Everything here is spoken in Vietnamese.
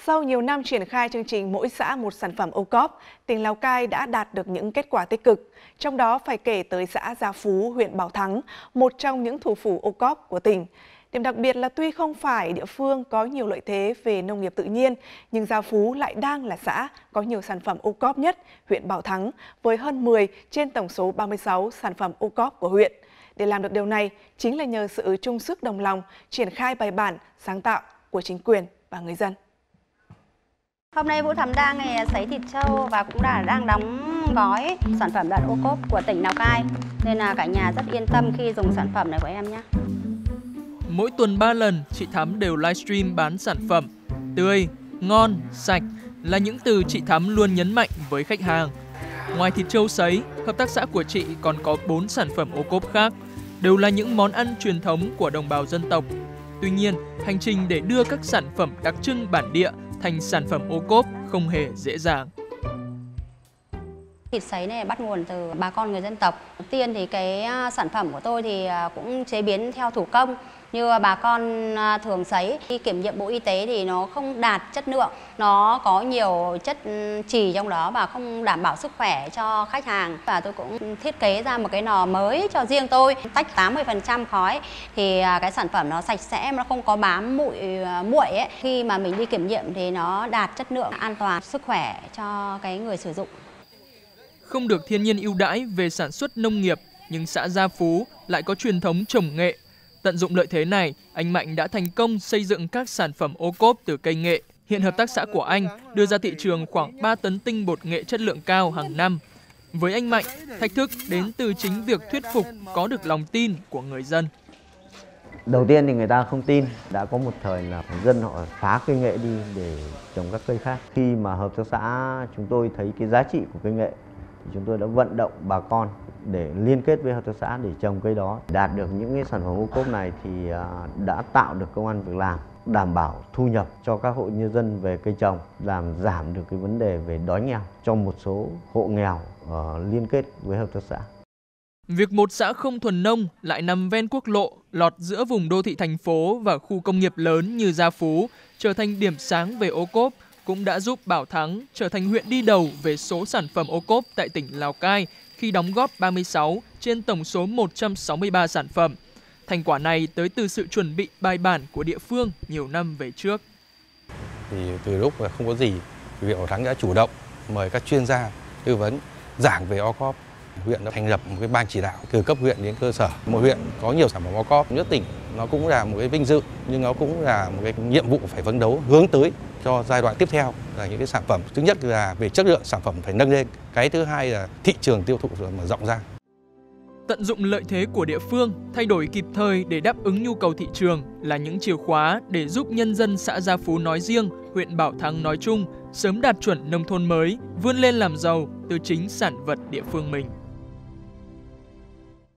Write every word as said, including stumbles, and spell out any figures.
Sau nhiều năm triển khai chương trình mỗi xã một sản phẩm ô cốp, tỉnh Lào Cai đã đạt được những kết quả tích cực. Trong đó phải kể tới xã Gia Phú, huyện Bảo Thắng, một trong những thủ phủ ô cốp của tỉnh. Điểm đặc biệt là tuy không phải địa phương có nhiều lợi thế về nông nghiệp tự nhiên, nhưng Gia Phú lại đang là xã có nhiều sản phẩm ô cốp nhất huyện Bảo Thắng, với hơn mười trên tổng số ba mươi sáu sản phẩm ô cốp của huyện. Để làm được điều này, chính là nhờ sự chung sức đồng lòng, triển khai bài bản, sáng tạo của chính quyền và người dân. Hôm nay Vũ Thắm đang sấy thịt trâu và cũng đã đang đóng gói sản phẩm lợn ô cốp của tỉnh Lào Cai, nên là cả nhà rất yên tâm khi dùng sản phẩm này của em nhé. Mỗi tuần ba lần, chị Thắm đều livestream bán sản phẩm. Tươi, ngon, sạch là những từ chị Thắm luôn nhấn mạnh với khách hàng. Ngoài thịt trâu sấy, hợp tác xã của chị còn có bốn sản phẩm ô cốp khác, đều là những món ăn truyền thống của đồng bào dân tộc. Tuy nhiên, hành trình để đưa các sản phẩm đặc trưng bản địa thành sản phẩm ô cốp không hề dễ dàng. Thịt sấy này bắt nguồn từ bà con người dân tộc. Đầu tiên thì cái sản phẩm của tôi thì cũng chế biến theo thủ công. Như bà con thường sấy, khi kiểm nghiệm Bộ Y tế thì nó không đạt chất lượng, nó có nhiều chất chì trong đó và không đảm bảo sức khỏe cho khách hàng. Và tôi cũng thiết kế ra một cái lò mới cho riêng tôi, tách tám mươi phần trăm khói thì cái sản phẩm nó sạch sẽ, nó không có bám bụi muội ấy. Khi mà mình đi kiểm nghiệm thì nó đạt chất lượng an toàn, sức khỏe cho cái người sử dụng. Không được thiên nhiên ưu đãi về sản xuất nông nghiệp, nhưng xã Gia Phú lại có truyền thống trồng nghệ. Tận dụng lợi thế này, anh Mạnh đã thành công xây dựng các sản phẩm ô cốp từ cây nghệ. Hiện hợp tác xã của anh đưa ra thị trường khoảng ba tấn tinh bột nghệ chất lượng cao hàng năm. Với anh Mạnh, thách thức đến từ chính việc thuyết phục có được lòng tin của người dân. Đầu tiên thì người ta không tin, đã có một thời là dân họ phá cây nghệ đi để trồng các cây khác. Khi mà hợp tác xã chúng tôi thấy cái giá trị của cây nghệ, thì chúng tôi đã vận động bà con để liên kết với hợp tác xã để trồng cây đó. Đạt được những cái sản phẩm ô cốp này thì đã tạo được công ăn việc làm, đảm bảo thu nhập cho các hộ nhân dân về cây trồng, làm giảm được cái vấn đề về đói nghèo cho một số hộ nghèo uh, liên kết với hợp tác xã. Việc một xã không thuần nông lại nằm ven quốc lộ, lọt giữa vùng đô thị thành phố và khu công nghiệp lớn như Gia Phú trở thành điểm sáng về ô cốp cũng đã giúp Bảo Thắng trở thành huyện đi đầu về số sản phẩm ô cốp tại tỉnh Lào Cai khi đóng góp ba mươi sáu trên tổng số một trăm sáu mươi ba sản phẩm. Thành quả này tới từ sự chuẩn bị bài bản của địa phương nhiều năm về trước. Thì từ lúc không có gì, huyện Bảo Thắng đã chủ động mời các chuyên gia tư vấn giảng về ô cốp. Huyện đã thành lập một cái ban chỉ đạo từ cấp huyện đến cơ sở. Một huyện có nhiều sản phẩm ô cốp nhất tỉnh, nó cũng là một cái vinh dự, nhưng nó cũng là một cái nhiệm vụ phải phấn đấu hướng tới cho giai đoạn tiếp theo là những cái sản phẩm. Thứ nhất là về chất lượng sản phẩm phải nâng lên, cái thứ hai là thị trường tiêu thụ mở rộng ra. Tận dụng lợi thế của địa phương, thay đổi kịp thời để đáp ứng nhu cầu thị trường là những chìa khóa để giúp nhân dân xã Gia Phú nói riêng, huyện Bảo Thắng nói chung sớm đạt chuẩn nông thôn mới, vươn lên làm giàu từ chính sản vật địa phương mình.